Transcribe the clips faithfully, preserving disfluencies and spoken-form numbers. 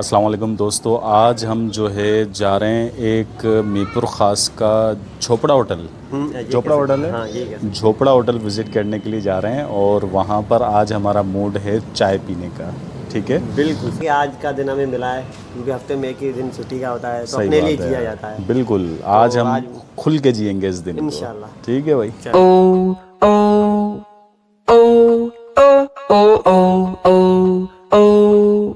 अस्सलाम वालेकुम दोस्तों, आज हम जो है जा रहे हैं एक मीरपुर खास का झोपड़ा होटल झोपड़ा होटल है हाँ, झोपड़ा होटल विज़िट करने के लिए जा रहे हैं और वहाँ पर आज हमारा मूड है चाय पीने का। ठीक है, बिल्कुल। आज का दिन हमें मिला है क्योंकि हफ्ते में एक ही दिन छुट्टी का होता है, तो अपने लिए जिया जाता है। बिल्कुल, आज तो हम आज खुल के जिएंगे इस दिन इंशाल्लाह। ठीक है भाई। ओ, ओ, ओ, ओ, ओ, ओ, ओ, ओ,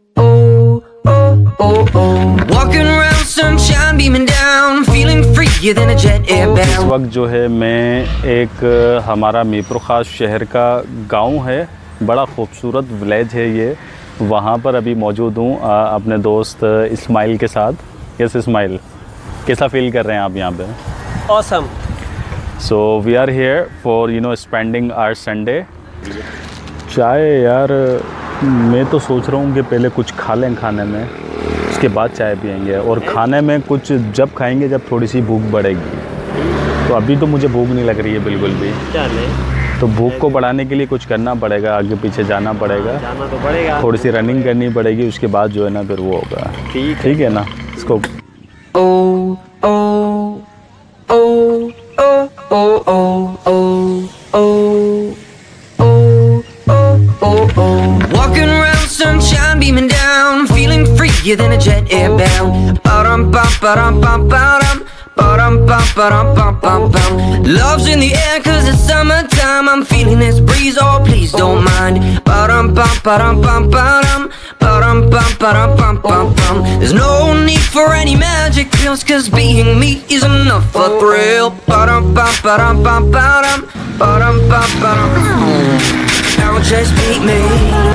इस वक्त जो है मैं एक हमारा मीरपुरखास शहर का गांव है, बड़ा खूबसूरत विलेज है ये, वहाँ पर अभी मौजूद हूँ अपने दोस्त इस्माइल के साथ। यस इस्माइल, कैसा फील कर रहे हैं आप यहाँ पे? Awesome. So we are here for you no spending our Sunday. चाय यार, मैं तो सोच रहा हूँ कि पहले कुछ खा लें खाने में, उसके बाद चाय पियेंगे। और खाने में कुछ जब खाएंगे जब थोड़ी सी भूख बढ़ेगी, तो अभी तो मुझे भूख नहीं लग रही है बिल्कुल भी। तो भूख को बढ़ाने के लिए कुछ करना पड़ेगा, आगे पीछे जाना पड़ेगा, जाना तो पड़ेगा, थोड़ी सी रनिंग करनी पड़ेगी, उसके बाद जो है ना फिर वो होगा। ठीक ठीक है ना। इसको than a jet airbound. Ba-dum bum ba-dum bum ba-dum. Ba-dum bum ba-dum bum bum bum. Love's in the air 'cause it's summertime. I'm feeling this breeze, oh please don't mind. Ba-dum bum ba-dum bum ba-dum. Ba-dum bum ba-dum bum bum bum. There's no need for any magic pills 'cause being me is enough for thrill. Ba-dum bum ba-dum bum ba-dum. Ba-dum bum ba-dum. Now just beat me.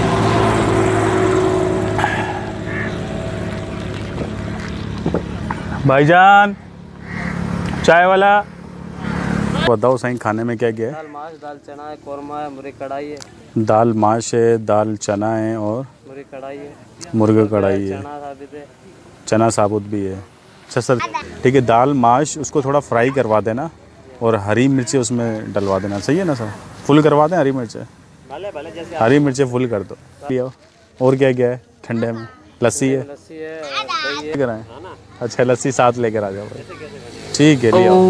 भाईजान चाय वाला, बताओ सही खाने में क्या क्या है? दाल माश, दाल चना है, कोरमा है, मुर्गी कढ़ाई है। दाल माश है, दाल चना है और मुर्गी कढ़ाई है, मुर्गी कढ़ाई है, चना साबुत है, चना साबुत भी है। अच्छा सर, ठीक है। दाल माश उसको थोड़ा फ्राई करवा देना और हरी मिर्ची उसमें डलवा देना, सही है ना सर? फुल करवा दें हरी मिर्चें, भले भले जैसे हरी मिर्चें फुल कर दो। और क्या क्या है ठंडे में? लस्सी है, लस्सी है, दही है। कराएं? अच्छा, लस्सी साथ लेकर आ जाओ भाई। ठीक है, ले आओ।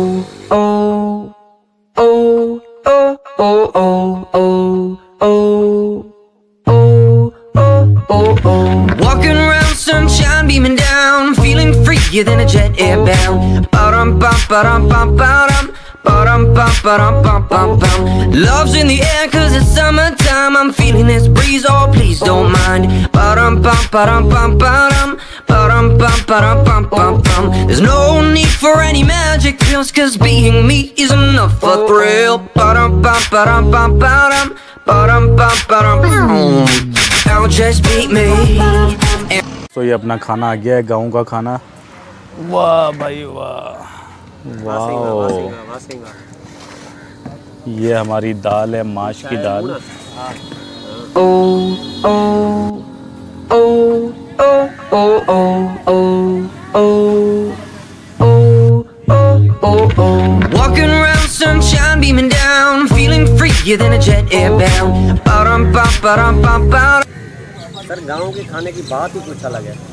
Walking around sunshine beaming down, feeling freer than a jet airbound. Ba-dum bum ba-dum bum ba-dum. Ba-dum bum ba-dum bum bum bum. Love's in the air 'cause it's summertime. I'm feeling this breeze, oh please don't mind. Ba-dum bum ba-dum bum ba-dum. Ba-dum bum ba-dum bum bum bum. There's no need for any magic pills 'cause being me is enough for thrill. Ba-dum bum ba-dum bum ba-dum. Ba-dum bum ba-dum bum. Now just beat me. तो ये अपना खाना आ गया है, गाँव का खाना। वाह भाई वाह, वाह। ये हमारी दाल है, माश की दाल। ओ ओ ओ ओ ओ ओ ओ ओ ओ ओ Walking around sunshine beaming down, feeling freer than a jet airbound. Ba-dum bum ba-dum bum ba-dum. Sir गांव के खाने की बात ही कुछ अलग है।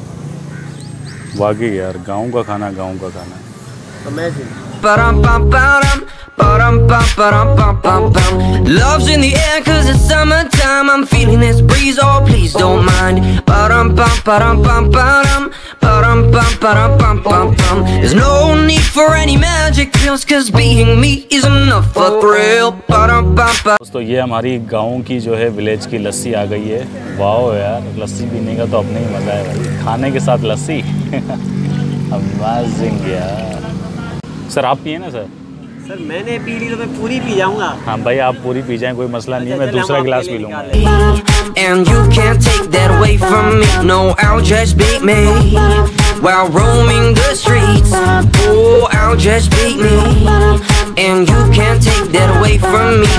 वाकई यार, गाँव का खाना गाँव का खाना। Ba-dum bum ba-dum. Ba-dum bum ba-dum bum bum bum. Love's in the air 'cause it's summertime. I'm feeling this breeze, oh please don't mind. Ba-dum bum ba-dum bum ba-dum. Ba-dum bum ba-dum bum bum bum. There's no need for any magic pills 'cause being me is enough for thrill. Ba-dum bum ba. दोस्तों ये हमारी गाँव की जो है village की लस्सी आ गई है। वाह यार, लस्सी पीने का तो अपने ही मज़ा है भाई, खाने के साथ लस्सी। अमेजिंग यार। सर आप पिए ना सर? सर मैंने पी ली तो मैं पूरी पी जाऊंगा। हाँ भाई, आप पूरी पी जाएं, कोई मसला नहीं है, मैं दूसरा गिलास पी लूँगा। And you can't take that away from me. No, I'll just beat me while roaming the streets. Oh, I'll just beat me. And you can't take that away from me.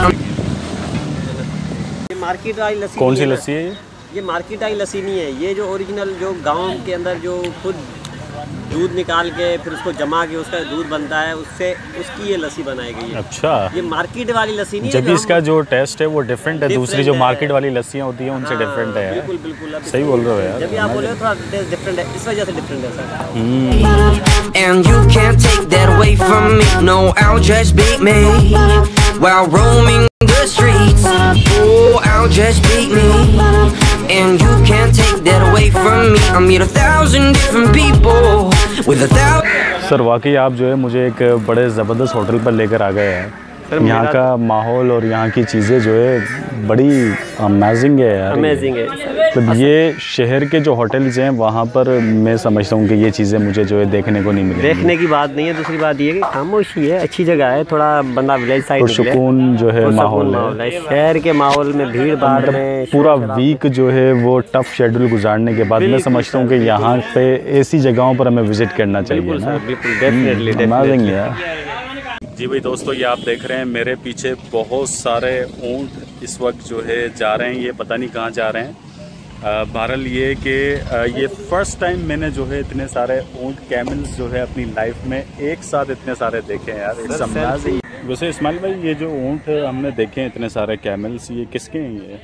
ये market वाली लस्सी। कौन सी लस्सी है ये? ये market वाली लस्सी नहीं है, ये जो ओरिजिनल जो गांव के अंदर जो खुद दूध निकाल के फिर उसको जमा के उसका दूध बनता है, उससे उसकी ये लस्सी बनाई गई है। अच्छा, ये मार्केट वाली लस्सी नहीं है। जब इसका जो टेस्ट है वो डिफरेंट है, दूसरी जो मार्केट वाली लस्सियाँ होती हैं उनसे डिफरेंट है। बिल्कुल बिल्कुल, सही बोल रहे हो यार। जब आप बोले हो थोड़ा टेस्ट डिफरेंट है, इस वजह से डिफरेंट है sir. And you can't take that away from me. No, I'll just beat me while roaming the streets. Oh, I'll just beat me. And you can't take that away from me. I meet a thousand different people with a thousand. Sir वाकई आप जो है मुझे एक बड़े ज़बरदस्त hotel पर लेकर आ गए हैं। यहाँ का माहौल और यहाँ की चीज़ें जो है बड़ी अमेजिंग है यार। अमेजिंग है। मतलब ये शहर के जो होटल्स हैं वहाँ पर मैं समझता हूँ कि ये चीज़ें मुझे जो है देखने को नहीं मिलेंगी। देखने की बात नहीं है, दूसरी बात ये है कि खामोशी है, अच्छी जगह है, थोड़ा बंदा विलेज साइड और सुकून जो है माहौल है। शहर के माहौल में भीड़ भाड़ में पूरा वीक जो है वो टफ शेड्यूल गुजारने के बाद मैं समझता हूँ कि यहाँ पे ऐसी जगहों पर हमें विज़िट करना चाहिए ना। बिल्कुल, डेफिनेटली अमेजिंग यार। जी भाई दोस्तों, ये आप देख रहे हैं मेरे पीछे बहुत सारे ऊँट इस वक्त जो है जा रहे हैं, ये पता नहीं कहाँ जा रहे हैं। बहरहाल ये कि ये फ़र्स्ट टाइम मैंने जो है इतने सारे ऊँट कैमल्स जो है अपनी लाइफ में एक साथ इतने सारे देखे हैं यार। It's amazing. वैसे इस्माइल भाई, ये जो ऊँट हमने देखे हैं इतने सारे कैमल्स, ये किसके हैं? ये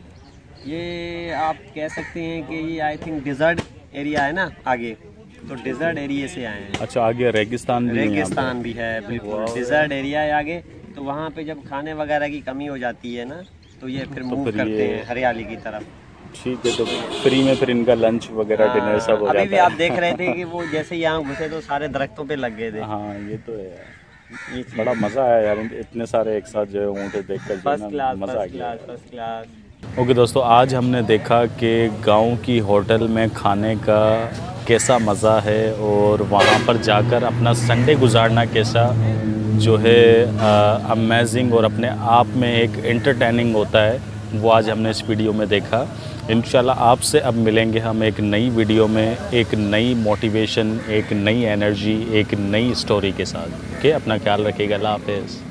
ये आप कह सकते हैं कि ये आई थिंक डिज़र्ट एरिया है ना आगे, तो डिज़र्ट एरिया से आए हैं। अच्छा, आगे रेगिस्तान भी रेगिस्तान भी है, बिल्कुल डिज़र्ट एरिया है आगे। तो वहाँ पे जब खाने वगैरह की कमी हो जाती है ना, तो ये फिर मूव करते हैं हरियाली की तरफ। ठीक है, तो फ्री में फिर इनका लंच वगैरह डिनर सब हो जाता है। अभी भी आप देख रहे थे कि वो जैसे यहाँ घुसे तो सारे दरख्तों पे लग गए थे। हाँ, ये तो है। बड़ा मज़ा आया यार, इतने सारे एक साथ जो है ऊँट देखकर फर्स्ट क्लास, मज़ा आ गया। First class. ओके दोस्तों, आज हमने देखा कि गांव की होटल में खाने का कैसा मज़ा है और वहाँ पर जाकर अपना संडे गुजारना कैसा जो है अमेजिंग और अपने आप में एक एंटरटेनिंग होता है, वो आज हमने इस वीडियो में देखा। इंशाल्लाह आपसे अब मिलेंगे हम एक नई वीडियो में, एक नई मोटिवेशन, एक नई एनर्जी, एक नई स्टोरी के साथ। ओके, अपना ख्याल रखिएगा। अल्लाह हाफ़िज़।